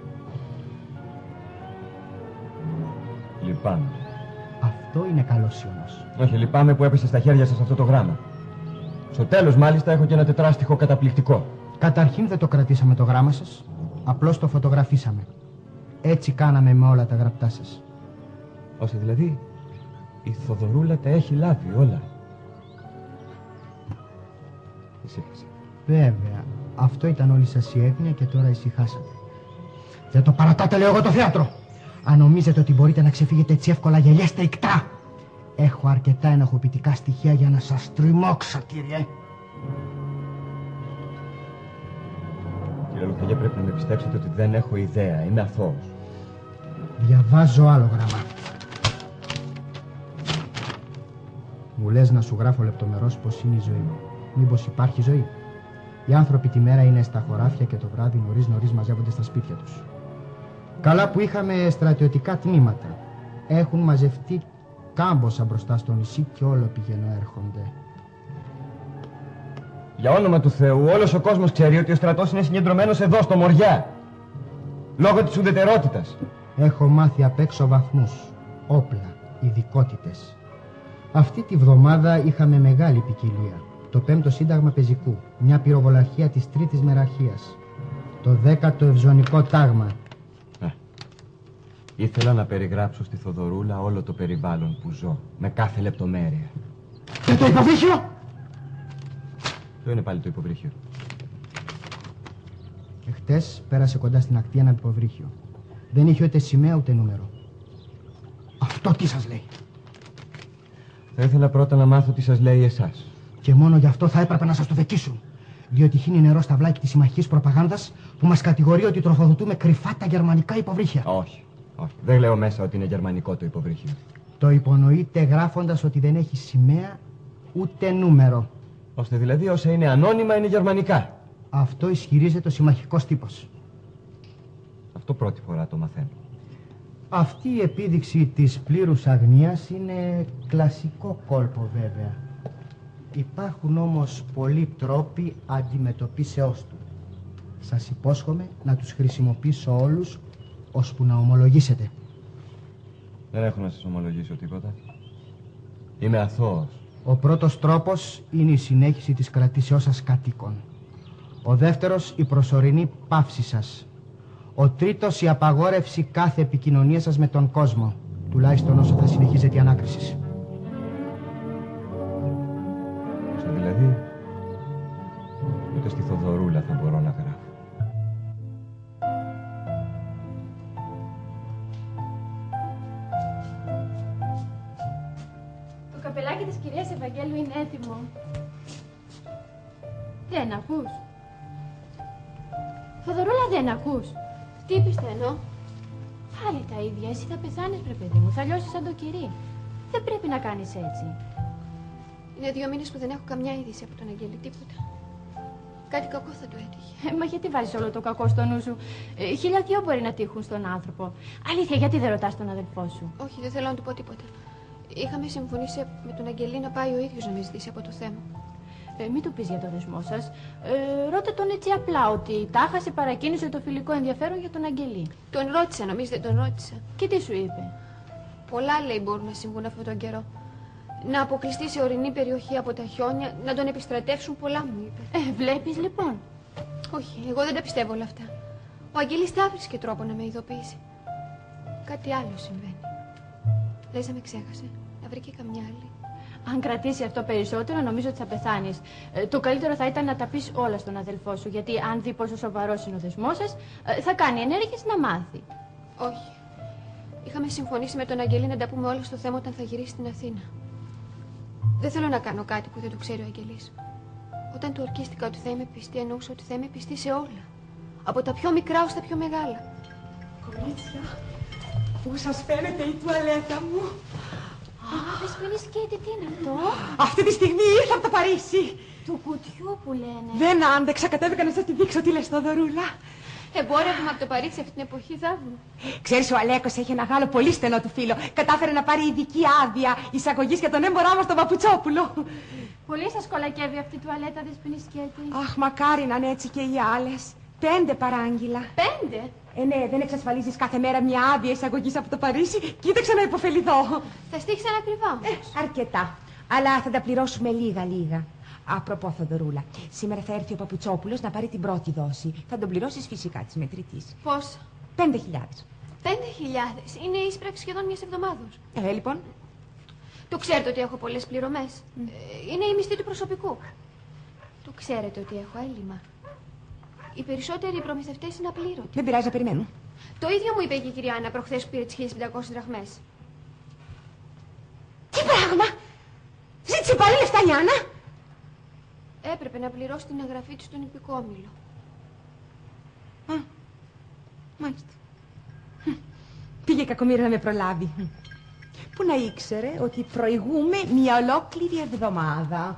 Λυπάμαι. Αυτό είναι καλοσιωνός. Όχι, λυπάμαι που έπεσε στα χέρια σας αυτό το γράμμα. Στο τέλος, μάλιστα, έχω και ένα τετράστιχο καταπληκτικό. Καταρχήν δεν το κρατήσαμε το γράμμα σας, απλώς το φωτογραφίσαμε. Έτσι κάναμε με όλα τα γραπτά σας. Ώστε δηλαδή η Θοδωρούλα τα έχει λάβει όλα. Ησύχασε. Βέβαια, αυτό ήταν όλη σας η έγνοια και τώρα ησυχάσατε. Δεν το παρατάτε, λέω εγώ, το θέατρο. Αν νομίζετε ότι μπορείτε να ξεφύγετε έτσι εύκολα, γελιέστε ικτρά. Έχω αρκετά ενοχοποιητικά στοιχεία για να σας τριμώξω, κύριε. Κύριε Λουθαγέ, πρέπει να με πιστέψετε ότι δεν έχω ιδέα. Είμαι αθώος. Διαβάζω άλλο γράμμα. Μου λες να σου γράφω λεπτομερώς πως είναι η ζωή μου. Μήπως υπάρχει ζωή? Οι άνθρωποι τη μέρα είναι στα χωράφια και το βράδυ νωρίς μαζεύονται στα σπίτια τους. Καλά που είχαμε στρατιωτικά τμήματα. Έχουν μαζευτεί κάμποσα μπροστά στο νησί και όλο πηγαίνω έρχονται. Για όνομα του Θεού, όλος ο κόσμος ξέρει ότι ο στρατός είναι συγκεντρωμένος εδώ, στο Μοριά. Λόγω της ουδετερότητας. Έχω μάθει απ' έξω βαθμούς, όπλα, ειδικότητες. Αυτή τη βδομάδα είχαμε μεγάλη ποικιλία. Το 5ο Σύνταγμα Πεζικού, μια πυροβολαρχία της 3ης Μεραρχίας, το 10ο Ευζωνικό Τάγμα. Ήθελα να περιγράψω στη Θοδωρούλα όλο το περιβάλλον που ζω, με κάθε λεπτομέρεια. Και το υποβρύχιο! Ποιο είναι πάλι το υποβρύχιο? Εχθές πέρασε κοντά στην ακτή ένα υποβρύχιο. Δεν είχε ούτε σημαία ούτε νούμερο. Αυτό τι σας λέει? Θα ήθελα πρώτα να μάθω τι σας λέει εσάς. Και μόνο γι' αυτό θα έπρεπε να σας το δεκίσουν. Διότι χύνει νερό στα βλάκια της συμμαχικής προπαγάνδας που μας κατηγορεί ότι τροφοδοτούμε κρυφά τα γερμανικά υποβρύχια. Όχι, όχι. Δεν λέω μέσα ότι είναι γερμανικό το υποβρύχιο. Το υπονοείτε γράφοντας ότι δεν έχει σημαία ούτε νούμερο. Ώστε δηλαδή όσα είναι ανώνυμα είναι γερμανικά. Αυτό ισχυρίζεται ο συμμαχικός τύπος. Αυτό πρώτη φορά το μαθαίνω. Αυτή η επίδειξη της πλήρους αγνίας είναι κλασικό κόλπο βέβαια. Υπάρχουν όμως πολλοί τρόποι αντιμετωπίσεώς του. Σας υπόσχομαι να τους χρησιμοποιήσω όλους ώσπου να ομολογήσετε. Δεν έχω να σας ομολογήσω τίποτα. Είμαι αθώος. Ο πρώτος τρόπος είναι η συνέχιση της κρατήσεώς σας κατοίκων. Ο δεύτερος η προσωρινή πάυση σας. Ο τρίτος η απαγόρευση κάθε επικοινωνία σας με τον κόσμο. Τουλάχιστον όσο θα συνεχίζεται η ανάκριση. Δηλαδή, ούτε στη Θοδωρούλα θα μπορώ να γράφω. Το καπελάκι της κυρίας Ευαγγέλου είναι έτοιμο. Δεν ακούς? Θοδωρούλα, δεν ακούς? Τι είπες εννοώ? Πάλι τα ίδια. Εσύ θα πεθάνεις, βρε παιδί μου. Θα λιώσεις σαν το κερί. Δεν πρέπει να κάνεις έτσι. Είναι 2 μήνες που δεν έχω καμιά είδηση από τον Αγγέλη, τίποτα. Κάτι κακό θα του έτυχε. Μα γιατί βάζεις όλο το κακό στο νου σου? 1000 μπορεί να τύχουν στον άνθρωπο. Αλήθεια, γιατί δεν ρωτάς τον αδελφό σου? Όχι, δεν θέλω να του πω τίποτα. Είχαμε συμφωνήσει με τον Αγγελή να πάει ο ίδιος να με ζητήσει από το θέμα. Μην του πεις για το δεσμό σας. Ρώτα τον έτσι απλά ότι τάχα σε παρακίνησε το φιλικό ενδιαφέρον για τον Αγγελή. Τον ρώτησα, νομίζετε τον ρώτησα? Και τι σου είπε? Πολλά λέει μπορούν να συμβούν αυτόν τον καιρό. Να αποκλειστεί σε ορεινή περιοχή από τα χιόνια, να τον επιστρατεύσουν, πολλά μου είπε. Βλέπεις λοιπόν. Όχι, εγώ δεν τα πιστεύω όλα αυτά. Ο Αγγελής θα βρίσκε τρόπο να με ειδοποιήσει. Κάτι άλλο συμβαίνει. Λες να με ξέχασε, να βρήκε καμιά άλλη. Αν κρατήσει αυτό περισσότερο, νομίζω ότι θα πεθάνεις. Το καλύτερο θα ήταν να τα πεις όλα στον αδελφό σου, γιατί αν δει πόσο σοβαρός είναι ο δεσμός σας, θα κάνει ενέργειες να μάθει. Όχι. Είχαμε συμφωνήσει με τον Αγγελή να τα πούμε όλα στο θέμα όταν θα γυρίσει στην Αθήνα. Δεν θέλω να κάνω κάτι που δεν το ξέρει ο Αγγελής. Όταν του ορκίστηκα ότι θα είμαι πιστή, εννοούσα ότι θα είμαι πιστή σε όλα. Από τα πιο μικρά ως τα πιο μεγάλα. Κορίτσια, πού σας φαίνεται η τουαλέτα μου? Δεσποινής Κέιτι, τι είναι αυτό? Αυτή τη στιγμή ήρθα από το Παρίσι. Του κουτιού που λένε. Δεν άντεξα, κατέβηκα να σας τη δείξω. Τι λες, Θοδωρούλα? Εμπόρευμα από το Παρίσι αυτή την εποχή, θαύμα. Ξέρεις, ο Αλέκος έχει ένα Γάλλο πολύ στενό του φίλο. Κατάφερε να πάρει ειδική άδεια εισαγωγής για τον έμπορά μας τον Παπουτσόπουλο. Πολύ σας κολακεύει αυτή η τουαλέτα, Δεσποινής Κέιτι. Αχ, μακάρι να είναι έτσι και οι άλλες. 5 παράγγειλα. 5? Ναι, δεν εξασφαλίζεις κάθε μέρα μια άδεια εισαγωγής από το Παρίσι. Κοίταξε να υποφεληθώ. Θα στήξαν ακριβά όμως. Αρκετά. Αλλά θα τα πληρώσουμε λίγα-λίγα. Απροπό, Θοδωρούλα, σήμερα θα έρθει ο Παπουτσόπουλος να πάρει την πρώτη δόση. Θα τον πληρώσεις φυσικά της μετρητής. Πόσα? 5.000. 5.000. Είναι η ίσπραξη σχεδόν μιας εβδομάδος. Λοιπόν. Το ξέρετε ότι έχω πολλές πληρωμές. Είναι η μισθή του προσωπικού. Το ξέρετε ότι έχω έλλειμμα. Οι περισσότεροι προμηθευτές είναι απλήρωτοι. Δεν πειράζει, να περιμένουν. Το ίδιο μου είπε και η κυρία Άννα προχθές που πήρε τις 1.500 δραχμές. Τι πράγμα! Ζήτησε πάλι λεφτά η Άννα! Έπρεπε να πληρώσει την εγγραφή της στον Ιππικόμηλο. Μάλιστα. Πήγε η κακομοίρα να με προλάβει. Πού να ήξερε ότι προηγούμε μια ολόκληρη εβδομάδα.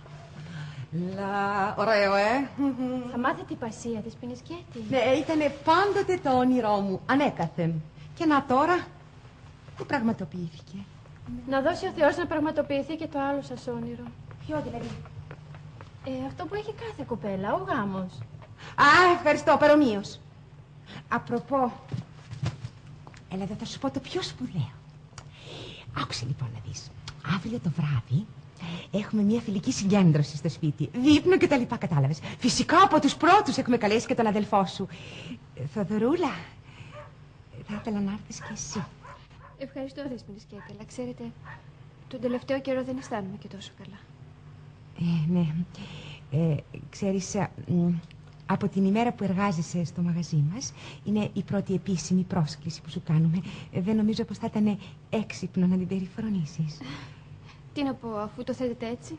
Ωραίο, Θα μάθετε η πασία της Πινεσκέτη. Ναι, ήτανε πάντοτε το όνειρό μου, ανέκαθεν. Και να τώρα, που πραγματοποιήθηκε. Να δώσει ο Θεός να πραγματοποιηθεί και το άλλο σας όνειρο. Ποιο δηλαδή? Αυτό που έχει κάθε κοπέλα, ο γάμος. Ευχαριστώ, παρομοίως. Απροπό, έλα εδώ θα σου πω το πιο σπουδαίο. Άκουσε λοιπόν να δεις. Αύριο το βράδυ έχουμε μια φιλική συγκέντρωση στο σπίτι. Δείπνο και τα λοιπά, κατάλαβες. Φυσικά από τους πρώτους έχουμε καλέσει και τον αδελφό σου. Θοδωρούλα, θα ήθελα να έρθεις κι εσύ. Ευχαριστώ, Δεσποινή, αλλά ξέρετε, τον τελευταίο καιρό δεν αισθάνομαι και τόσο καλά. Ναι. Ξέρεις, από την ημέρα που εργάζεσαι στο μαγαζί μας, είναι η πρώτη επίσημη πρόσκληση που σου κάνουμε. Δεν νομίζω πως θα ήταν έξυπνο να την περιφρονήσεις. Τι να πω, αφού το θέτετε έτσι.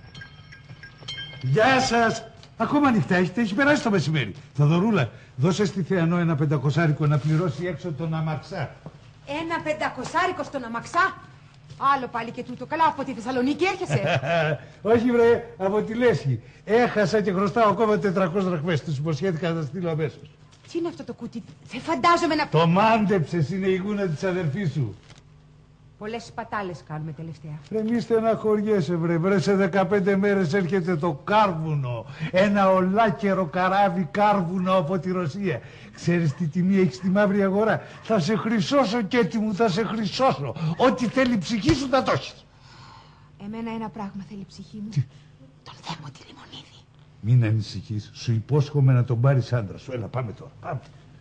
Γεια σας! Ακόμα ανοιχτά έχετε, έχει περάσει το μεσημέρι. Θοδωρούλα, δώσε στη Θεανό ένα 500 να πληρώσει έξω τον αμαξά. Ένα 500 στον αμαξά? Άλλο πάλι και τούτο. Καλά, από τη Θεσσαλονίκη έρχεσαι? Όχι βρε, από τη Λέσχη. Έχασα και χρωστάω ακόμα 400 δραχμές. Τους υποσχέθηκα να τα στείλω αμέσως. Τι είναι αυτό το κούτι? Δεν φαντάζομαι να... Το μάντεψες, είναι η γούνα της αδερφής σου. Πολλές σπατάλες κάνουμε τελευταία. Μη στεναχωριέσαι βρε, σε 15 μέρες έρχεται το κάρβουνο. Ένα ολάκερο καράβι κάρβουνο από τη Ρωσία. Ξέρεις τι τιμή έχει στη μαύρη αγορά? Θα σε χρυσώσω Κέτι μου, θα σε χρυσώσω. Ό,τι θέλει η ψυχή σου θα το έχεις. Εμένα ένα πράγμα θέλει η ψυχή μου. Τον Θέμο τη Λιμονίδη. Μην ανησυχείς, σου υπόσχομαι να τον πάρεις άντρα σου. Έλα πάμε τώρα, πάμε.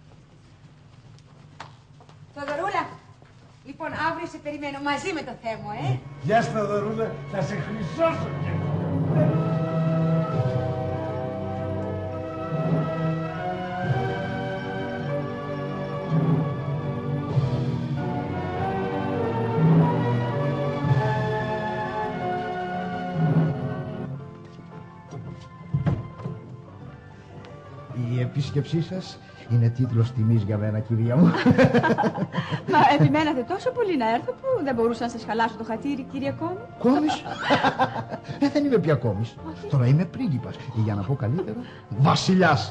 Θοδωρούλα, λοιπόν αύριο σε περιμένω μαζί με το Θέμο, Γεια σου Θοδωρούλα, θα σε χρυσώσω Κέτι. Η επίσκεψή σας είναι τίτλος τιμής για μένα, κυρία μου. Μα επιμένατε τόσο πολύ να έρθω που δεν μπορούσα να σας χαλάσω το χατήρι, κύριε Κόμη. Κόμης? Δεν είμαι πια κόμης. Τώρα είμαι πρίγκιπας. Ή για να πω καλύτερα, βασιλιάς.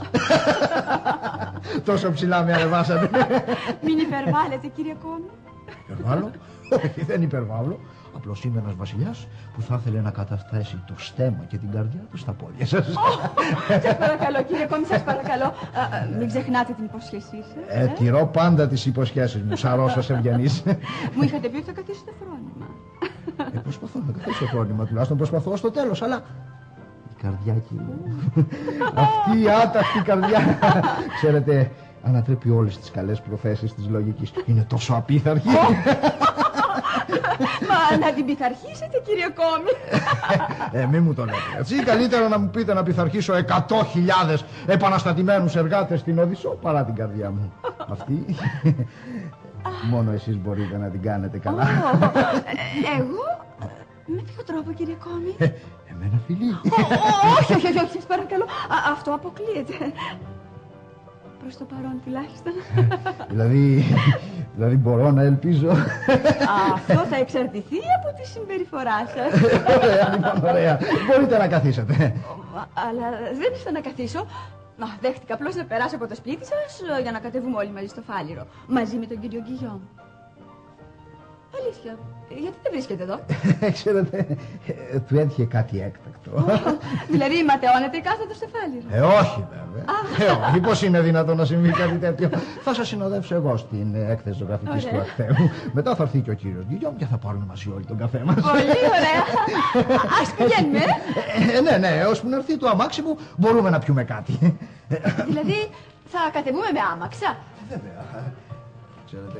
Τόσο ψηλά με ανεβάσατε. Μην υπερβάλλετε, κύριε Κόμη. Υπερβάλλω? Όχι, δεν υπερβάλλω. Απλώς είμαι ένας βασιλιάς που θα ήθελε να καταθέσει το στέμμα και την καρδιά του στα πόδια σας. Σας παρακαλώ, κύριε Κόμη, σας παρακαλώ. Μην ξεχνάτε την υπόσχεσή σας. Τηρώ πάντα τις υποσχέσεις μου, σαρώσος ευγενής. Μου είχατε πει ότι θα καθίσετε φρόνημα. Προσπαθώ να καθίσω φρόνημα, τουλάχιστον προσπαθώ στο τέλος, αλλά... Η καρδιά, κύριε. Αυτή η άταχτη καρδιά. Ξέρετε, ανατρέπει όλες τις καλές προθέσεις της λογικής. Είναι τόσο απίθαρχη. Μα να την πειθαρχήσετε, κύριε Κόμη. Μη μου το λέτε. Έτσι καλύτερα να μου πείτε να πειθαρχήσω 100.000 επαναστατημένους εργάτες στην Οδυσσό παρά την καρδιά μου. Αυτή μόνο εσείς μπορείτε να την κάνετε καλά. Εγώ? Με ποιο τρόπο, κύριε Κόμη? Εμένα φιλί. Όχι, σας παρακαλώ. Αυτό αποκλείεται. Προς το παρόν τουλάχιστον. Δηλαδή μπορώ να ελπίζω. Αυτό θα εξαρτηθεί από τη συμπεριφορά σας. Ωραία, λοιπόν, ωραία. Μπορείτε να καθίσετε. Αλλά δεν ήθελα να καθίσω. Δέχτηκα απλώς να περάσω από το σπίτι σας για να κατεβούμε όλοι μαζί στο Φάληρο. Μαζί με τον κύριο Γκυγιόμ. Αλήθεια, γιατί δεν βρίσκεται εδώ? Ξέρετε, του έτυχε κάτι έκτακτο. Δηλαδή ματαιώνεται η κάθετο στο Φάληρο? Όχι βέβαια. Όχι, πώς είναι δυνατόν να συμβεί κάτι τέτοιο? Θα σας συνοδεύσω εγώ στην έκθεση ζωγραφικής του Ακτέου. Μετά θα έρθει και ο κύριος Γκυγιόμ και θα πάρουμε μαζί όλοι τον καφέ μας. Πολύ ωραία. Ας πηγαίνουμε. Ναι, ώσπου να έρθει το αμάξι μου μπορούμε να πιούμε κάτι. Δηλαδή θα κατεβούμε με άμαξα? Βέβαια. Ξέρετε,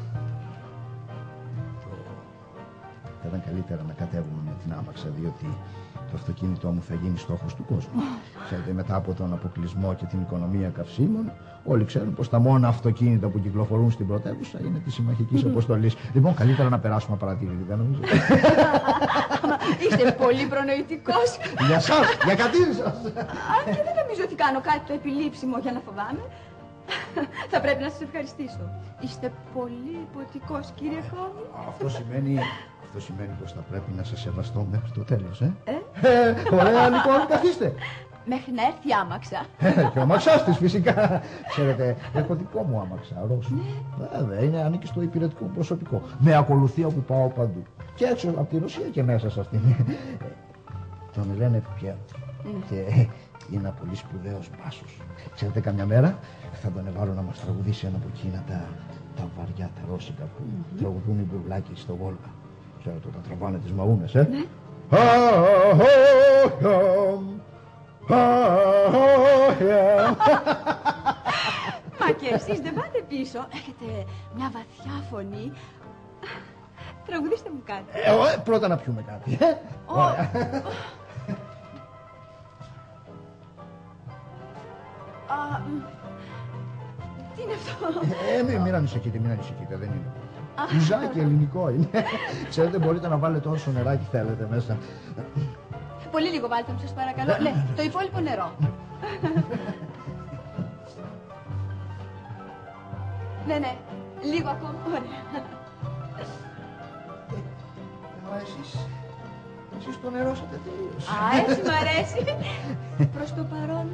θα ήταν καλύτερα να κατέβουμε με την άμαξα, διότι το αυτοκίνητό μου θα γίνει στόχος του κόσμου. Ξέρετε, μετά από τον αποκλεισμό και την οικονομία καυσίμων, όλοι ξέρουν πως τα μόνα αυτοκίνητα που κυκλοφορούν στην πρωτεύουσα είναι της συμμαχικής αποστολής. Λοιπόν, καλύτερα να περάσουμε απαρατήρητη, δεν νομίζω? Είστε πολύ προνοητικός. Για σας, για κατήρι σας. Αν και δεν νομίζω ότι κάνω κάτι το επιλήψιμο για να φοβάμαι. Θα πρέπει να σας ευχαριστήσω. Είστε πολύ υποτικός, κύριε Κόμη. Αυτό σημαίνει πως θα πρέπει να σας σεβαστώ μέχρι το τέλος, Ωραία, λοιπόν, καθίστε. Μέχρι να έρθει η άμαξα. Και ο αμαξάς της φυσικά. Ξέρετε, έχω δικό μου άμαξα, Ρώσου. Βέβαια, ανήκει στο υπηρετικό προσωπικό. Με ακολουθεί όπου πάω παντού. Και έξω από τη Ρωσία και μέσα σε αυτήν. Τον λένε Πιέρ. Και είναι ένα πολύ σπουδαίος μπάσος. Ξέρετε, καμιά μέρα θα τον εβάλω να μας τραγουδήσει ένα από εκείνα τα βαριά τα ρώσικα που τραγουδούν οι μπουρλάκοι στο Βόλγα. Ξέρετε, όταν τραβάνε τις μαούνες, Ναι. Μα και εσείς δεν πάτε πίσω. Έχετε μια βαθιά φωνή. Τραγουδίστε μου κάτι. Πρώτα να πιούμε κάτι. Ωραία. Τι είναι αυτό? Μην ανησυχείτε, δεν είναι. Ουζάκι ελληνικό είναι. Ξέρετε, μπορείτε να βάλετε όσο νεράκι θέλετε μέσα. Πολύ λίγο βάλτε μου, σας παρακαλώ. Ναι, το υπόλοιπο νερό. Ναι, λίγο ακόμα. Ωραία. Εσείς το νερώσατε τελείως. Έτσι μ' αρέσει. Προς το παρόν.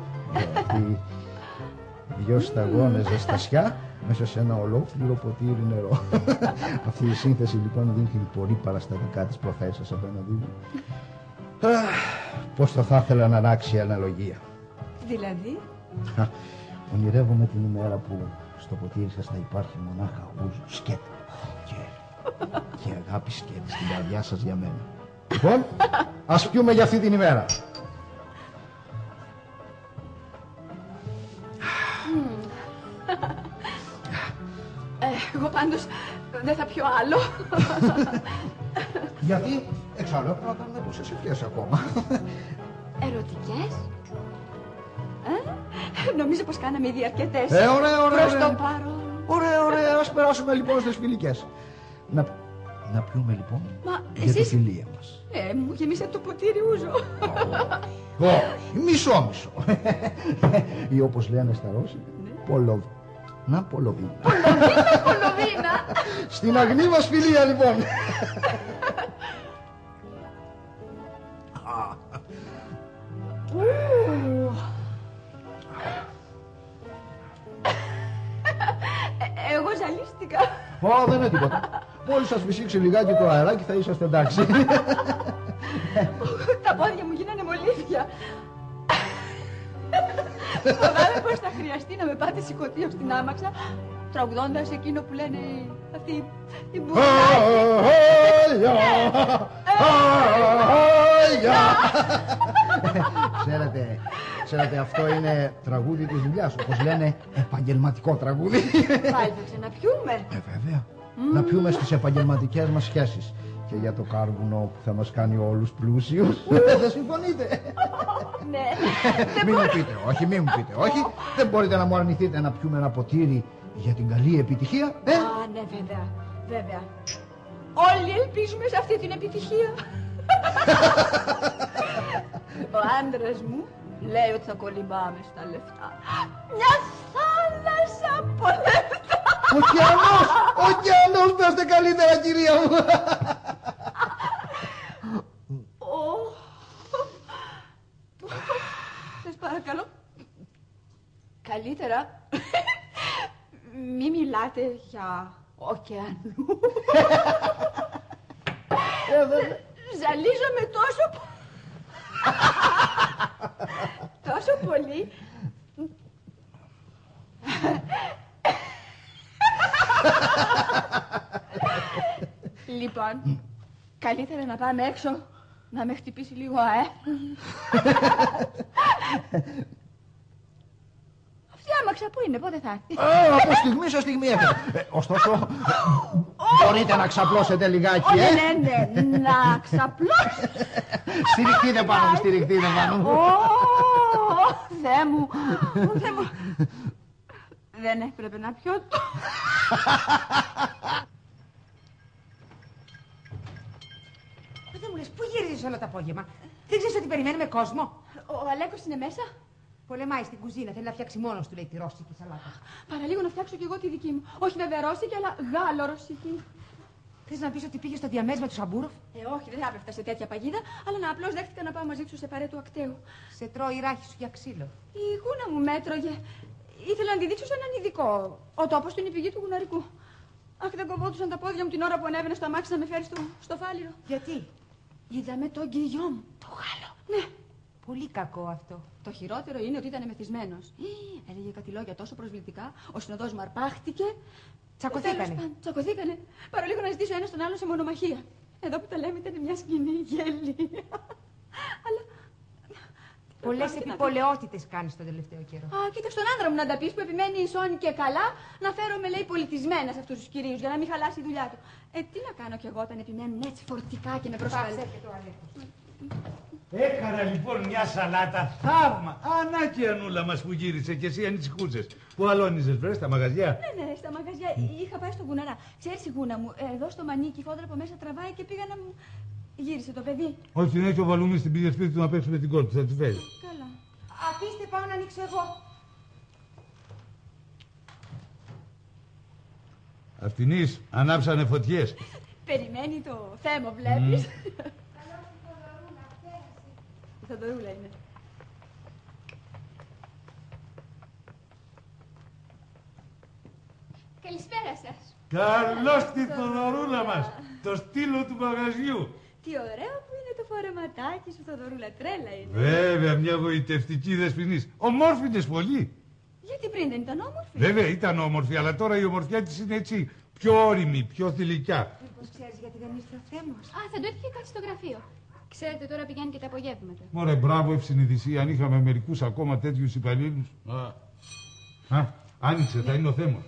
Δυο σταγόνες ζεστασιά μέσα σε ένα ολόκληρο ποτήρι νερό. Αυτή η σύνθεση λοιπόν δείχνει πολύ παραστατικά τις προθέσεις σας απέναντί μου. Πώς θα ήθελα να αλλάξει η αναλογία. Δηλαδή? Ονειρεύομαι την ημέρα που στο ποτήρι σας θα υπάρχει μονάχα ούζο, σκέτη και αγάπη σκέτη στην καρδιά σας για μένα. Λοιπόν, ας πιούμε για αυτή την ημέρα. Εγώ πάντως δεν θα πιω άλλο. Γιατί εξάλλου πρέπει να κάνουμε πόσες ευχές ακόμα. Ερωτικές? Νομίζω πως κάναμε ήδη αρκετές. Ωραία. Προς το παρόν. Ωραία, ας περάσουμε λοιπόν στις φιλικές. Να πιούμε λοιπόν για τη φιλία μας. Μου γεμίσατε το ποτήρι ούζο. Όχι, μισό. Ή όπως λένε στα Ρώσικα, Πολοβίνα. Πολοβίνα. Στην αγνή μας φιλία λοιπόν. Εγώ ζαλίστηκα. Δεν είναι τίποτα. Μόλις σας φυσήξει λιγάκι το αεράκι θα είσαστε εντάξει. Τα πόδια μου γίνανε μολύβια. Φοβάμαι πως θα χρειαστεί να με πάτε σηκωτήριο στην άμαξα, τραγουδώντας εκείνο που λένε αυτοί οι μπουρλάκοι. Ξέρετε, αυτό είναι τραγούδι της δουλειάς, όπως λένε επαγγελματικό τραγούδι. Πάλι θα ξαναπιούμε. Βέβαια. Να πιούμε στις επαγγελματικές μας σχέσεις. Και για το κάρβουνο που θα μας κάνει όλους πλούσιους. Δεν συμφωνείτε? Ναι. Μην μου πείτε όχι, μην μου πείτε όχι. Δεν μπορείτε να μου αρνηθείτε να πιούμε ένα ποτήρι για την καλή επιτυχία? Α, ναι, βέβαια, βέβαια. Όλοι ελπίζουμε σε αυτή την επιτυχία. Ο άντρας μου λέει ότι θα κολυμπάμε στα λεφτά. Μια θάλασσα από λεφτά. Ο ωκεανός, να είστε καλύτερα, κυρία μου. Σας παρακαλώ. Καλύτερα μη μιλάτε για ωκεανού. Ζαλίζομαι τόσο πολύ. Λοιπόν, καλύτερα να πάμε έξω να με χτυπήσει λίγο αέρα. Αυτή η άμαξα που είναι, πότε θα έρθει? Από στιγμή σε στιγμή έφερε. Ωστόσο, μπορείτε να ξαπλώσετε λιγάκι, Ναι, να ξαπλώσετε. Στηριχτείτε πάνω μου, στηριχτείτε πάνω μου. Θεέ μου, Θεέ μου. Δεν έπρεπε να πιω το. Δεν μου λες, πού γυρίζεις όλο το απόγευμα? Δεν ξέρεις ότι περιμένουμε κόσμο? Ο Αλέκος είναι μέσα. Πολεμάει στην κουζίνα, θέλει να φτιάξει μόνος του, λέει, τη ρώσικη σαλάτα. Παραλίγο να φτιάξω κι εγώ τη δική μου. Όχι βέβαια ρώσικη, αλλά Γάλλο ρώσικη. Θες να πεις ότι πήγες στο διαμέσμα του Σαμπούροφ? Όχι, δεν θα έπεφτα σε τέτοια παγίδα, αλλά να απλώς δέχτηκα να πάω μαζί του σε παρέ του ακταίου. Σε τρώει η ράχη σου για ξύλο. Η γούνα μου μέτρωγε. Ήθελα να τη δείξω σε έναν ειδικό. Ο τόπος του είναι η πηγή του γουναρικού. Αχ, δεν κοβόντουσαν τα πόδια μου την ώρα που ανέβαινε στο αμάξι να με φέρει στο φάληρο. Γιατί? Είδαμε τον Γκυγιόμ, το Γάλλο. Ναι. Πολύ κακό αυτό. Το χειρότερο είναι ότι ήταν μεθυσμένος. Έλεγε κάτι λόγια τόσο προσβλητικά, ο συνοδός μου αρπάχτηκε. Τσακωθήκανε. Παρολίγο να ζητήσω ένα στον άλλο σε μονομαχία. Εδώ που τα λέμε ήταν μια σκηνή γέλη. Αλλά. Πολλές επιπολαιότητες κάνεις τον τελευταίο καιρό. Κοίτα στον άντρα μου να τα πεις που επιμένει ισόν και καλά να φέρομαι, λέει, πολιτισμένα σε αυτούς τους κυρίους για να μην χαλάσει η δουλειά του. Τι να κάνω κι εγώ όταν επιμένουν έτσι φορτικά και με προσφάλει. Έκανα λοιπόν μια σαλάτα θαύμα. Ανά και η Ανούλα μας που γύρισε και εσύ ανησυχούσες. Πού αλώνιζες, βρε, στα μαγαζιά? Ναι, στα μαγαζιά. Είχα πάει στο Γουναρά. Ξέρεις η γούνα μου, εδώ στο μανίκι η φόδρα από μέσα τραβάει και πήγα να μου. Γύρισε το παιδί. Όχι, την έχει ο Βαλούμης στην πήγε σπίτι του να παίξουμε την κόρη του. Θα τη φέρει. Καλά. Αφήστε, πάω να ανοίξω εγώ. Αυτινής, ανάψανε φωτιές. Περιμένει το θέμα, βλέπεις. Η Θοδωρούλα είναι. Καλησπέρα σας. Καλώς τη Θοδωρούλα μας. Το στήλο του μαγαζιού. Τι ωραίο που είναι το φορεματάκι σου, Θοδωρούλα. Τρέλα είναι. Βέβαια, μια γοητευτική δεσποινής. Ομόρφινες πολύ. Γιατί πριν δεν ήταν όμορφη? Βέβαια, ήταν όμορφη, αλλά τώρα η ομορφιά της είναι έτσι πιο όρημη, πιο θηλυκιά. Μήπως ξέρεις γιατί δεν ήρθε ο Θέμος? Θα του έφυγε κάτι στο γραφείο. Ξέρετε, τώρα πηγαίνει και τα απογεύματα. Μωρέ, μπράβο, ευσυνειδησία. Αν είχαμε μερικούς ακόμα τέτοιους υπαλλήλους. Άνοιξε, θα είναι ο Θέμος.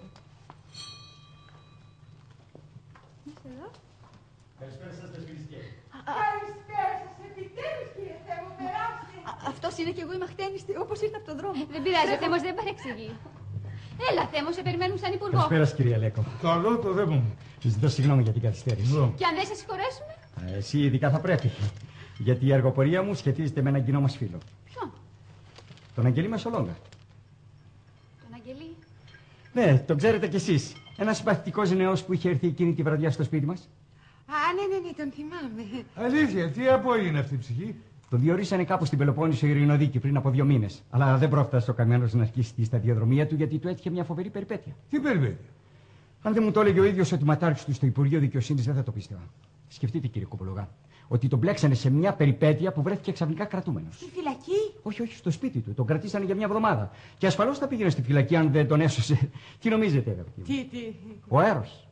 Καλησπέρα σας, δεσποινιστιέ. Καλησπέρα σας, επιτέλους, κύριε Θέμο, περάστε. Αυτός είναι και εγώ είμαι χτένιστη, όπως ήρθα από τον δρόμο. Δεν πειράζει, ο Θέμος δεν παρεξηγεί. Έλα, Θέμο, σε περιμένουμε σαν υπουργό. Καλησπέρα, κυρία Λέκο. Καλό το Θέμο μου. Ζητώ συγγνώμη για την καθυστέρηση. Και αν δεν σε συγχωρέσουμε? Εσύ ειδικά θα πρέπει. Γιατί η αργοπορία μου σχετίζεται με έναν κοινό μας φίλο. Ποιον? Τον Αγγελή Μεσολόγκα. Τον Αγγελή? Ναι, τον ξέρετε κι εσείς. Ένας συμπαθητικός νέος που είχε έρθει εκείνη τη βραδιά στο σπίτι μας. Ναι, τον θυμάμαι. Αλήθεια, τι απόγεινε αυτή η ψυχή? Τον διορίσανε κάπου στην Πελοπόννησο Ειρηνοδίκη πριν από 2 μήνες. Αλλά δεν πρόφτασε ο καμένος να αρχίσει τη σταδιοδρομία του γιατί του έτυχε μια φοβερή περιπέτεια. Τι περιπέτεια? Αν δεν μου το έλεγε ο ίδιος ότι ματάρχης του στο Υπουργείο Δικαιοσύνης, δεν θα το πίστευα. Σκεφτείτε, κύριε Κοπολογά, ότι τον μπλέξανε σε μια περιπέτεια που βρέθηκε ξαφνικά κρατούμενος. Στη φυλακή? Όχι, στο σπίτι του. Τον κρατήσανε για μια εβδομάδα. Και ασφαλώς θα πήγαινε στη φυλακή αν δεν τον έσωσε. Τι νομίζετε, αγαπητοί μου? Τι. Ο Έρος.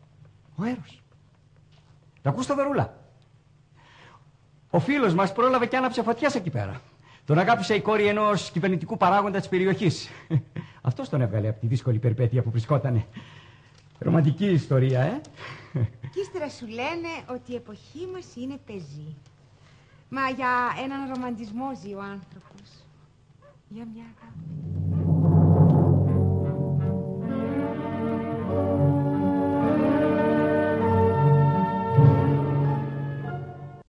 Τα ακούς, Θοδωρούλα? Ο φίλος μας πρόλαβε και άναψε φωτιάς εκεί πέρα. Τον αγάπησε η κόρη ενός κυβερνητικού παράγοντα της περιοχής. Αυτός τον έβγαλε από τη δύσκολη περιπέτεια που βρισκότανε. Ρομαντική ιστορία, Κι ύστερα σου λένε ότι η εποχή μας είναι πεζή. Μα για έναν ρομαντισμό ζει ο άνθρωπος. Για μια αγάπη.